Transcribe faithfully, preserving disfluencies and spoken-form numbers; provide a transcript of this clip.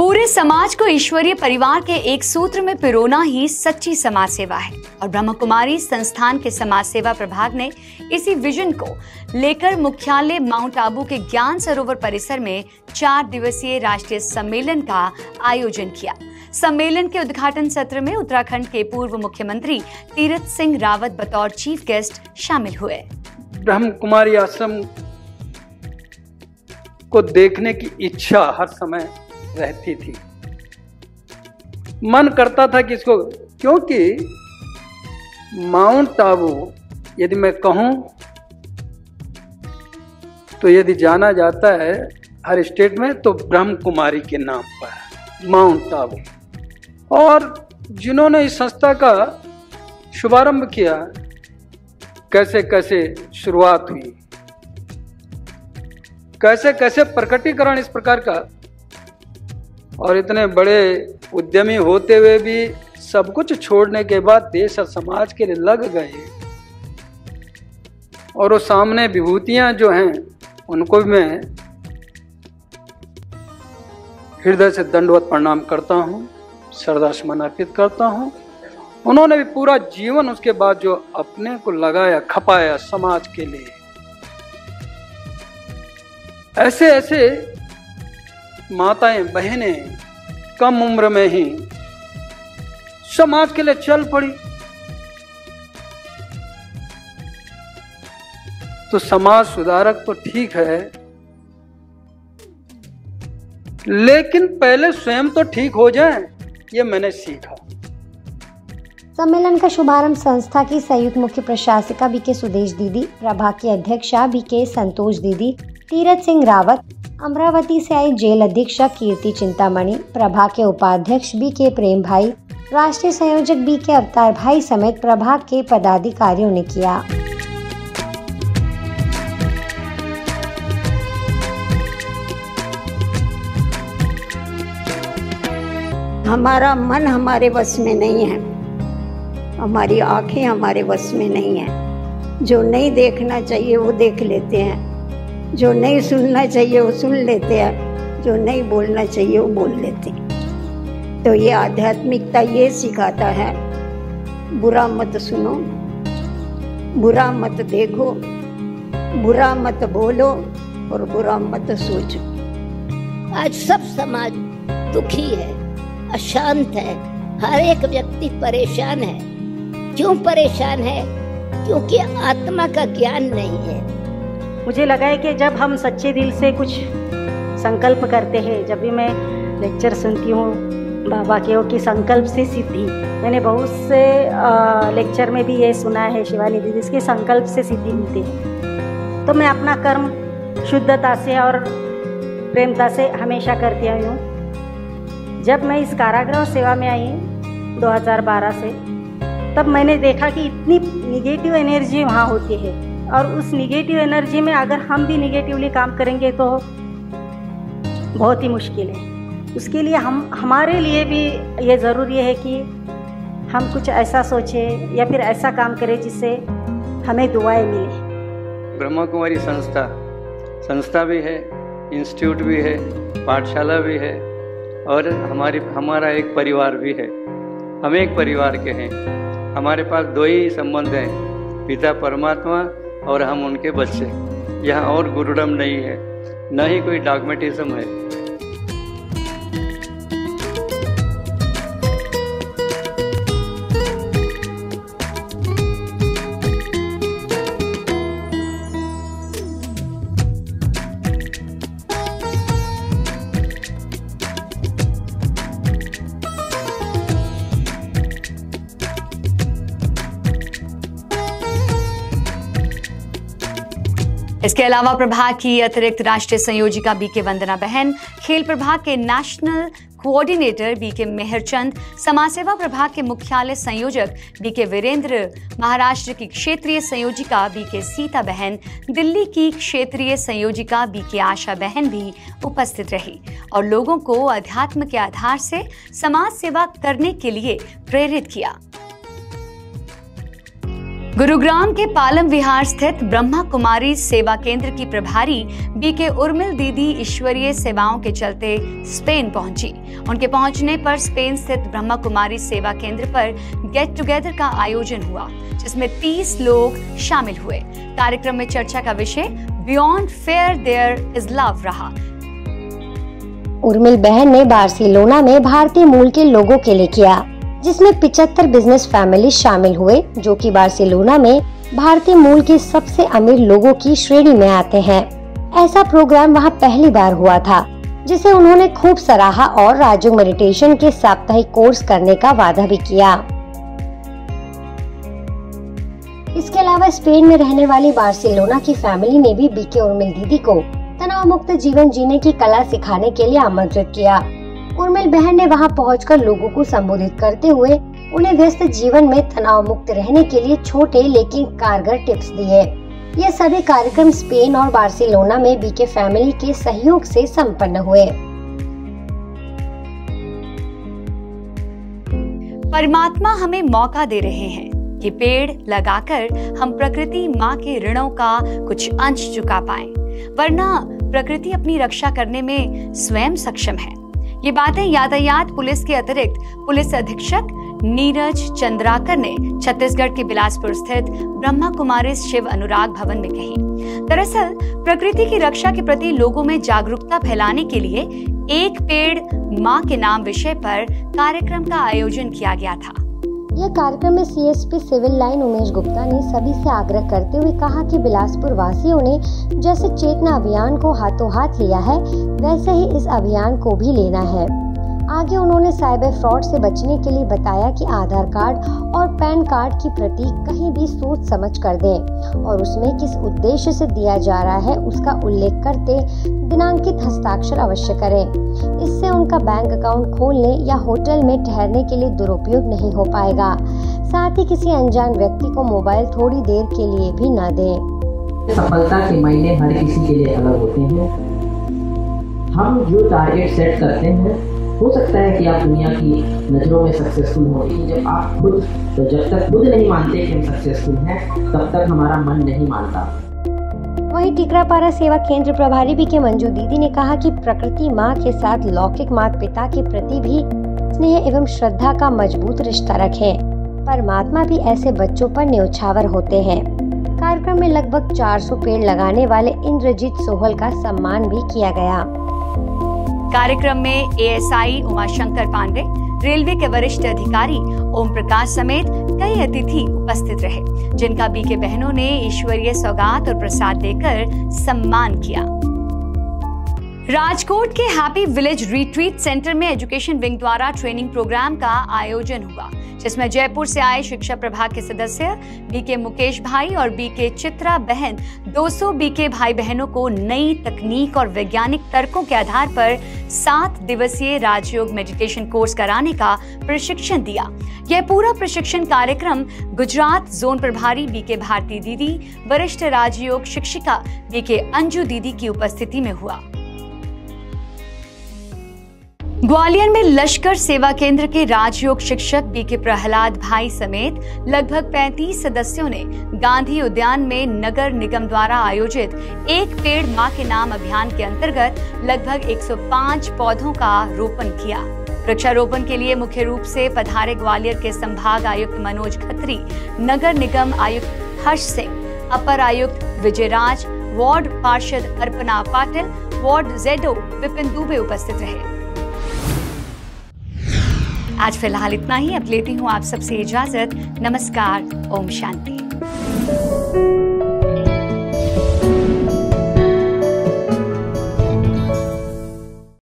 पूरे समाज को ईश्वरीय परिवार के एक सूत्र में पिरोना ही सच्ची समाज सेवा है और ब्रह्म कुमारी संस्थान के समाज सेवा प्रभाग ने इसी विजन को लेकर मुख्यालय माउंट आबू के ज्ञान सरोवर परिसर में चार दिवसीय राष्ट्रीय सम्मेलन का आयोजन किया। सम्मेलन के उद्घाटन सत्र में उत्तराखंड के पूर्व मुख्यमंत्री तीरथ सिंह रावत बतौर चीफ गेस्ट शामिल हुए। ब्रह्म कुमारी आश्रम को देखने की इच्छा हर समय रहती थी, मन करता था कि इसको, क्योंकि माउंट आबू यदि मैं कहूं तो यदि जाना जाता है हर स्टेट में तो ब्रह्म कुमारी के नाम पर माउंट आबू। और जिन्होंने इस संस्था का शुभारंभ किया, कैसे कैसे शुरुआत हुई, कैसे कैसे प्रकटीकरण इस प्रकार का, और इतने बड़े उद्यमी होते हुए भी सब कुछ छोड़ने के बाद देश और समाज के लिए लग गए। और वो सामने विभूतियां जो हैं उनको भी मैं हृदय से दंडवत प्रणाम करता हूं, श्रद्धा सुमन अर्पित करता हूं। उन्होंने भी पूरा जीवन उसके बाद जो अपने को लगाया, खपाया समाज के लिए। ऐसे ऐसे माताएं बहनें कम उम्र में ही समाज के लिए चल पड़ी, तो समाज सुधारक तो ठीक है, लेकिन पहले स्वयं तो ठीक हो जाए, ये मैंने सीखा। सम्मेलन का शुभारंभ संस्था की संयुक्त मुख्य प्रशासिका बी के सुदेश दीदी, प्रभाग की अध्यक्षा बी के संतोष दीदी, तीरथ सिंह रावत, अमरावती से आए जेल अधीक्षक कीर्ति चिंतामणि, प्रभाग के उपाध्यक्ष बी के प्रेम भाई, राष्ट्रीय संयोजक बी के अवतार भाई समेत प्रभाग के पदाधिकारियों ने किया। हमारा मन हमारे वश में नहीं है, हमारी आंखें हमारे वश में नहीं है। जो नहीं देखना चाहिए वो देख लेते हैं, जो नहीं सुनना चाहिए वो सुन लेते हैं, जो नहीं बोलना चाहिए वो बोल लेते हैं। तो ये आध्यात्मिकता ये सिखाता है, बुरा मत सुनो, बुरा मत देखो, बुरा मत बोलो और बुरा मत सोचो। आज सब समाज दुखी है, अशांत है, हर एक व्यक्ति परेशान है। क्यों परेशान है? क्योंकि आत्मा का ज्ञान नहीं है। मुझे लगा है कि जब हम सच्चे दिल से कुछ संकल्प करते हैं, जब भी मैं लेक्चर सुनती हूँ बाबा के, कि संकल्प से सिद्धि, मैंने बहुत से लेक्चर में भी ये सुना है शिवानी दीदी, इसके संकल्प से सिद्धि मिलती है। तो मैं अपना कर्म शुद्धता से और प्रेमता से हमेशा करती आई हूँ। जब मैं इस कारागृह सेवा में आई दो हज़ार बारह से, तब मैंने देखा कि इतनी निगेटिव एनर्जी वहाँ होती है, और उस निगेटिव एनर्जी में अगर हम भी निगेटिवली काम करेंगे तो बहुत ही मुश्किल है। उसके लिए हम हमारे लिए भी ये ज़रूरी है कि हम कुछ ऐसा सोचें या फिर ऐसा काम करें जिससे हमें दुआएं मिले। ब्रह्म कुमारी संस्था संस्था भी है, इंस्टीट्यूट भी है, पाठशाला भी है, और हमारी हमारा एक परिवार भी है। हम एक परिवार के हैं। हमारे पास दो ही संबंध हैं, पिता परमात्मा और हम उनके बच्चे। यहाँ और गुरुडम नहीं है, न ही कोई डॉगमेटिज्म है। इसके अलावा प्रभाग की अतिरिक्त राष्ट्रीय संयोजिका बी के वंदना बहन, खेल प्रभाग के नेशनल कोऑर्डिनेटर बी के मेहरचंद, समाज सेवा प्रभाग के मुख्यालय संयोजक बी के वीरेंद्र, महाराष्ट्र की क्षेत्रीय संयोजिका बी के सीता बहन, दिल्ली की क्षेत्रीय संयोजिका बी के आशा बहन भी उपस्थित रही और लोगों को अध्यात्म के आधार से समाज सेवा करने के लिए प्रेरित किया। गुरुग्राम के पालम विहार स्थित ब्रह्मा कुमारी सेवा केंद्र की प्रभारी बीके उर्मिल दीदी ईश्वरीय सेवाओं के चलते स्पेन पहुंची। उनके पहुंचने पर स्पेन स्थित ब्रह्मा कुमारी सेवा केंद्र पर गेट टुगेदर का आयोजन हुआ, जिसमें तीस लोग शामिल हुए। कार्यक्रम में चर्चा का विषय beyond fear there is love रहा। उर्मिल बहन ने बार्सिलोना में भारतीय मूल के लोगों के लिए किया, जिसमें पिचहत्तर बिजनेस फैमिली शामिल हुए, जो कि बार्सिलोना में भारतीय मूल के सबसे अमीर लोगों की श्रेणी में आते हैं। ऐसा प्रोग्राम वहां पहली बार हुआ था, जिसे उन्होंने खूब सराहा और राजयोग मेडिटेशन के साप्ताहिक कोर्स करने का वादा भी किया। इसके अलावा स्पेन में रहने वाली बार्सिलोना की फैमिली ने भी बीके उर्मिल दीदी को तनाव मुक्त जीवन जीने की कला सिखाने के लिए आमंत्रित किया। उर्मिल बहन ने वहां पहुंचकर लोगों को संबोधित करते हुए उन्हें व्यस्त जीवन में तनाव मुक्त रहने के लिए छोटे लेकिन कारगर टिप्स दिए। ये सभी कार्यक्रम स्पेन और बार्सिलोना में बीके फैमिली के सहयोग से संपन्न हुए। परमात्मा हमें मौका दे रहे हैं कि पेड़ लगाकर हम प्रकृति माँ के ऋणों का कुछ अंश चुका पाएं, वरना प्रकृति अपनी रक्षा करने में स्वयं सक्षम है। ये बातें यातायात पुलिस के अतिरिक्त पुलिस अधीक्षक नीरज चंद्राकर ने छत्तीसगढ़ के बिलासपुर स्थित ब्रह्मा कुमारी शिव अनुराग भवन में कही। दरअसल प्रकृति की रक्षा के प्रति लोगों में जागरूकता फैलाने के लिए एक पेड़ माँ के नाम विषय पर कार्यक्रम का आयोजन किया गया था। यह कार्यक्रम में CSP civil line Umesh Gupta ने सभी से आग्रह करते हुए कहा कि बिलासपुर वासियों ने जैसे चेतना अभियान को हाथों हाथ लिया है, वैसे ही इस अभियान को भी लेना है। आगे उन्होंने साइबर फ्रॉड से बचने के लिए बताया कि आधार कार्ड और पैन कार्ड की प्रति कहीं भी सोच समझ कर दें और उसमें किस उद्देश्य से दिया जा रहा है उसका उल्लेख करते दिनांकित हस्ताक्षर अवश्य करें। इससे उनका बैंक अकाउंट खोलने या होटल में ठहरने के लिए दुरुपयोग नहीं हो पाएगा। साथ ही किसी अनजान व्यक्ति को मोबाइल थोड़ी देर के लिए भी न दें। सफलता के मायने हर किसी के लिए अलग होते हैं। हम जो टारगेट सेट करते हैं, हो सकता है कि आप दुनिया की नज़रों में सक्सेसफुल हो, लेकिन जब आप खुद तो जब तक खुद नहीं मानते कि हम सक्सेसफुल हैं, तब तक हमारा मन नहीं मानता। वहीं टिकरापारा सेवा केंद्र प्रभारी बीके मंजू दीदी ने कहा कि प्रकृति माँ के साथ लौकिक माता पिता के प्रति भी स्नेह एवं श्रद्धा का मजबूत रिश्ता रखें। परमात्मा भी ऐसे बच्चों पर न्यौछावर होते हैं। कार्यक्रम में लगभग चार सौ पेड़ लगाने वाले इंद्रजीत सोहल का सम्मान भी किया गया। कार्यक्रम में एएसआई उमाशंकर पांडे, रेलवे के वरिष्ठ अधिकारी ओम प्रकाश समेत कई अतिथि उपस्थित रहे, जिनका बीके बहनों ने ईश्वरीय सौगात और प्रसाद देकर सम्मान किया। राजकोट के हैप्पी विलेज रिट्रीट सेंटर में एजुकेशन विंग द्वारा ट्रेनिंग प्रोग्राम का आयोजन हुआ, जिसमें जयपुर से आए शिक्षा प्रभाग के सदस्य बीके मुकेश भाई और बीके चित्रा बहन दो सौ बीके भाई बहनों को नई तकनीक और वैज्ञानिक तर्कों के आधार पर सात दिवसीय राजयोग मेडिटेशन कोर्स कराने का प्रशिक्षण दिया। यह पूरा प्रशिक्षण कार्यक्रम गुजरात जोन प्रभारी बीके भारती दीदी, वरिष्ठ राजयोग शिक्षिका बीके अंजू दीदी की उपस्थिति में हुआ। ग्वालियर में लश्कर सेवा केंद्र के राजयोग शिक्षक बीके प्रहलाद भाई समेत लगभग पैंतीस सदस्यों ने गांधी उद्यान में नगर निगम द्वारा आयोजित एक पेड़ मां के नाम अभियान के अंतर्गत लगभग एक सौ पाँच पौधों का रोपण किया। वृक्षारोपण के लिए मुख्य रूप से पधारे ग्वालियर के संभाग आयुक्त मनोज खत्री, नगर निगम आयुक्त हर्ष सिंह, अपर आयुक्त विजयराज, वार्ड पार्षद अर्पणा पाटिल, वार्ड जेडो विपिन दुबे उपस्थित रहे। आज फिलहाल इतना ही। अब लेती हूँ आप सबसे इजाजत। नमस्कार। ओम शांति।